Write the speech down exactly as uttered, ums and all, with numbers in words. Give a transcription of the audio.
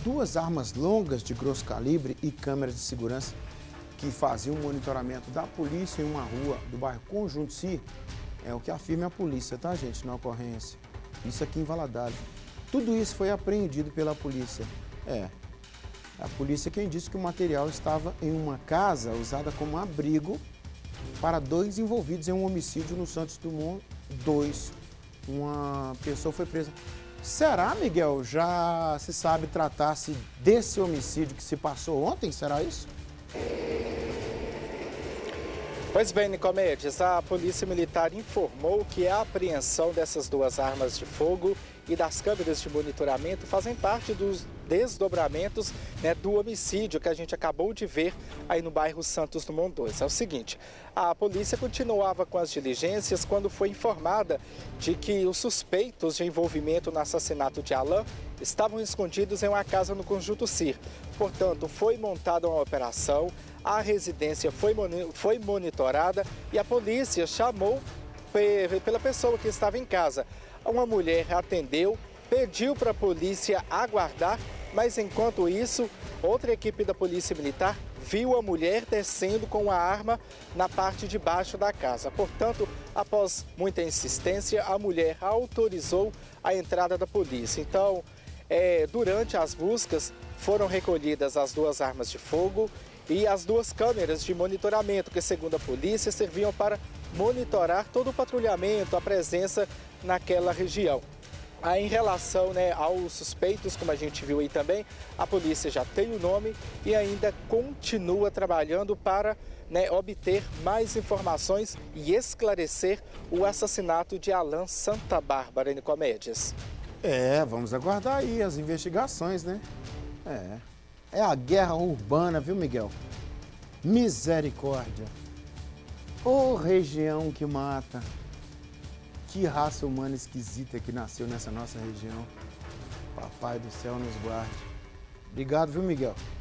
duas armas longas de grosso calibre e câmeras de segurança que faziam o monitoramento da polícia em uma rua do bairro Conjunto Si, é o que afirma a polícia, tá, gente, na ocorrência. Isso aqui em Valadares. Tudo isso foi apreendido pela polícia. É, a polícia quem disse que o material estava em uma casa usada como abrigo para dois envolvidos em um homicídio no Santos Dumont dois. Uma pessoa foi presa. Será, Miguel, já se sabe tratar-se desse homicídio que se passou ontem? Será isso? Pois bem, Nicomedes, a Polícia Militar informou que a apreensão dessas duas armas de fogo e das câmeras de monitoramento fazem parte dos desdobramentos, né, do homicídio que a gente acabou de ver aí no bairro Santos Dumont dois. É o seguinte, a polícia continuava com as diligências quando foi informada de que os suspeitos de envolvimento no assassinato de Alain estavam escondidos em uma casa no Conjunto Si. Portanto, foi montada uma operação, a residência foi, foi monitorada e a polícia chamou pela pessoa que estava em casa. Uma mulher atendeu, pediu para a polícia aguardar, mas enquanto isso, outra equipe da Polícia Militar viu a mulher descendo com a arma na parte de baixo da casa. Portanto, após muita insistência, a mulher autorizou a entrada da polícia. Então, é, durante as buscas, foram recolhidas as duas armas de fogo e as duas câmeras de monitoramento, que, segundo a polícia, serviam para monitorar todo o patrulhamento, a presença naquela região. Aí, em relação, né, aos suspeitos, como a gente viu aí também, a polícia já tem o nome e ainda continua trabalhando para, né, obter mais informações e esclarecer o assassinato de Alain Santa Bárbara, em Nicomedes. É, vamos aguardar aí as investigações, né? É. É a guerra urbana, viu, Miguel? Misericórdia. Ô, região que mata. Que raça humana esquisita que nasceu nessa nossa região. Papai do céu nos guarde. Obrigado, viu, Miguel?